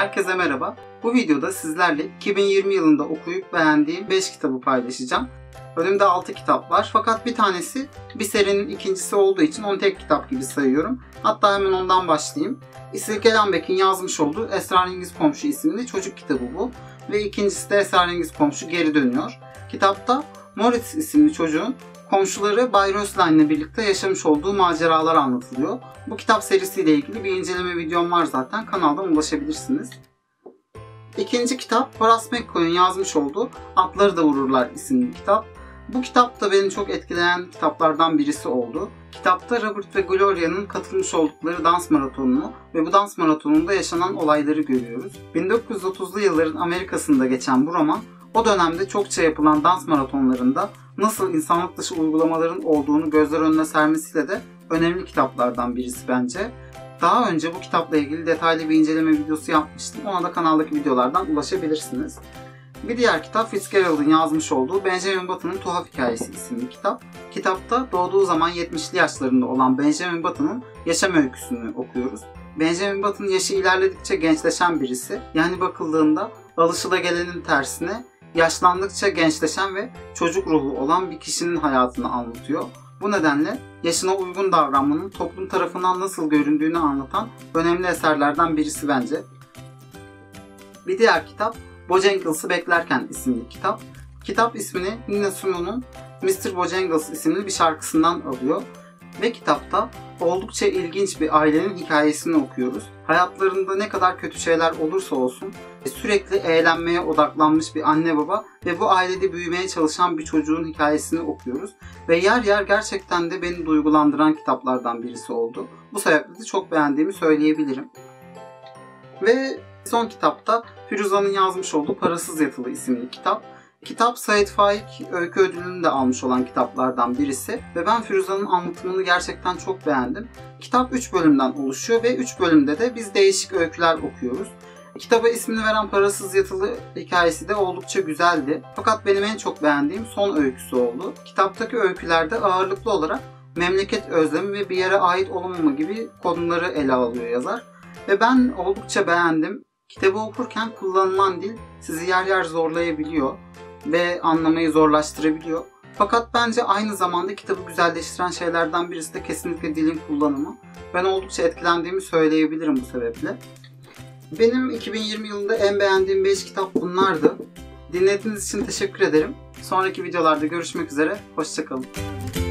Herkese merhaba. Bu videoda sizlerle 2020 yılında okuyup beğendiğim 5 kitabı paylaşacağım. Önümde 6 kitap var fakat bir tanesi bir serinin ikincisi olduğu için onu tek kitap gibi sayıyorum. Hatta hemen ondan başlayayım. İsilke Lambek'in yazmış olduğu Esrarengiz Komşu isimli çocuk kitabı bu. Ve ikincisi de Esrarengiz Komşu Geri Dönüyor. Kitapta Moritz isimli çocuğun komşuları Bay Röslein ile birlikte yaşamış olduğu maceralar anlatılıyor. Bu kitap serisiyle ilgili bir inceleme videom var zaten. Kanaldan ulaşabilirsiniz. İkinci kitap Horace McCoy'un yazmış olduğu Atları da Vururlar isimli kitap. Bu kitap da beni çok etkileyen kitaplardan birisi oldu. Kitapta Robert ve Gloria'nın katılmış oldukları dans maratonunu ve bu dans maratonunda yaşanan olayları görüyoruz. 1930'lu yılların Amerika'sında geçen bu roman, o dönemde çokça yapılan dans maratonlarında nasıl insanlık dışı uygulamaların olduğunu gözler önüne sermesiyle de önemli kitaplardan birisi bence. Daha önce bu kitapla ilgili detaylı bir inceleme videosu yapmıştım. Ona da kanaldaki videolardan ulaşabilirsiniz. Bir diğer kitap Fitzgerald'ın yazmış olduğu Benjamin Button'ın Tuhaf Hikayesi isimli kitap. Kitapta doğduğu zaman 70'li yaşlarında olan Benjamin Button'ın yaşam öyküsünü okuyoruz. Benjamin Button yaşı ilerledikçe gençleşen birisi. Yani bakıldığında alışılagelenin tersine yaşlandıkça gençleşen ve çocuk ruhu olan bir kişinin hayatını anlatıyor. Bu nedenle yaşına uygun davranmanın toplum tarafından nasıl göründüğünü anlatan önemli eserlerden birisi bence. Bir diğer kitap Bojangles'ı Beklerken isimli kitap. Kitap ismini Nina Simone'un Mr. Bojangles isimli bir şarkısından alıyor. Ve kitapta oldukça ilginç bir ailenin hikayesini okuyoruz. Hayatlarında ne kadar kötü şeyler olursa olsun sürekli eğlenmeye odaklanmış bir anne baba ve bu ailede büyümeye çalışan bir çocuğun hikayesini okuyoruz. Ve yer yer gerçekten de beni duygulandıran kitaplardan birisi oldu. Bu sebeple de çok beğendiğimi söyleyebilirim. Ve son kitapta Firuza'nın yazmış olduğu Parasız Yatılı isimli kitap. Kitap Sait Faik Öykü Ödülünü de almış olan kitaplardan birisi ve ben Firuza'nın anlatımını gerçekten çok beğendim. Kitap 3 bölümden oluşuyor ve 3 bölümde de biz değişik öyküler okuyoruz. Kitaba ismini veren Parasız Yatılı hikayesi de oldukça güzeldi. Fakat benim en çok beğendiğim son öyküsü oldu. Kitaptaki öykülerde ağırlıklı olarak memleket özlemi ve bir yere ait olmama gibi konuları ele alıyor yazar. Ve ben oldukça beğendim. Kitabı okurken kullanılan dil sizi yer yer zorlayabiliyor ve anlamayı zorlaştırabiliyor. Fakat bence aynı zamanda kitabı güzelleştiren şeylerden birisi de kesinlikle dilin kullanımı. Ben oldukça etkilendiğimi söyleyebilirim bu sebeple. Benim 2020 yılında en beğendiğim 5 kitap bunlardı. Dinlediğiniz için teşekkür ederim. Sonraki videolarda görüşmek üzere. Hoşça kalın.